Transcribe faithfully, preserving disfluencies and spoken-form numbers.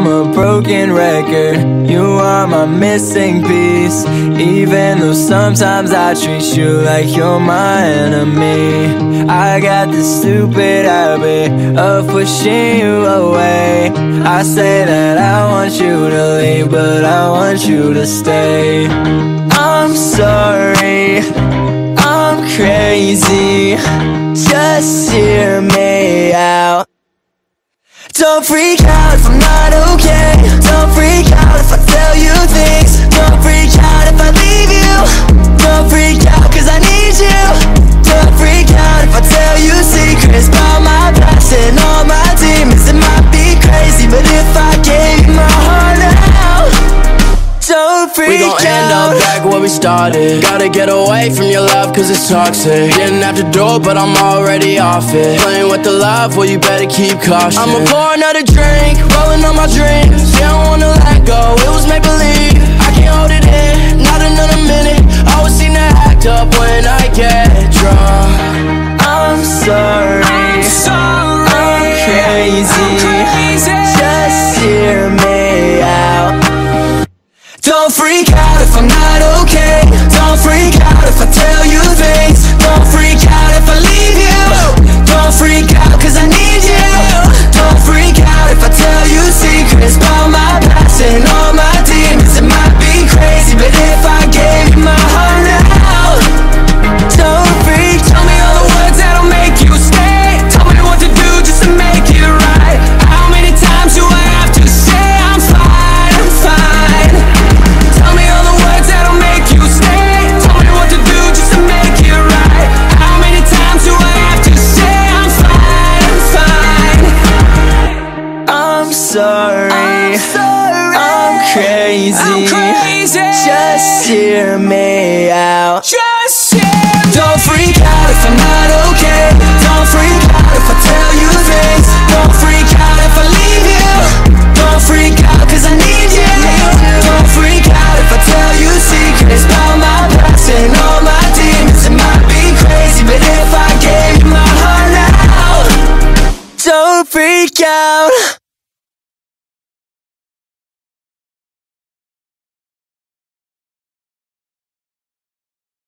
I'm a broken record. You are my missing piece. Even though sometimes I treat you like you're my enemy, I got this stupid habit of pushing you away. I say that I want you to leave, but I want you to stay. I'm sorry, I'm crazy, just hear me out. Don't freak out if I'm not okay. Don't freak out if I tell you things. Don't freak out if I leave you. Don't freak out cause I need you. Don't freak out if I tell you secrets about my past and all my demons. It might be crazy, but if I gave you my heart now, don't freak out. We gon' end up back where we started. Gotta get away from your love cause it's toxic. Didn't have to do it but I'm already off it. Playing with the love, well you better keep caution. I'ma pour another drink, rolling on my dreams. Yeah, I don't wanna let go, it was make-believe. I can't hold it in, not another minute. Always seem to act up when I get drunk. I'm sorry, I'm, sorry. I'm crazy. I'm crazy. Just hear me out. Don't freak out if I'm not okay. Don't freak out if I tell you things. Don't freak out if I leave you. Don't freak out cause I need you. Don't freak out if I tell you secrets about my past and all my demons. It might be crazy, but if I gave you my heart now, don't freak. Tell me all the words that'll make you stay. Tell me what to do just to make it right. How many times do I have to say I'm fine, I'm fine? Tell me all the words that'll make you stay. Tell me what to do just to make it right. How many times do I have to say I'm fine, I'm fine? I'm sorry, I'm, sorry. I'm crazy. I'm crazy. Just hear me out. Just hear me. Don't freak out if I'm not okay. Don't freak out if I tell you things. Don't freak out if I leave you. Don't freak out cause I need you. Don't freak out if I tell you secrets about my past and all my demons. It might be crazy, but if I gave you my heart now, don't freak out.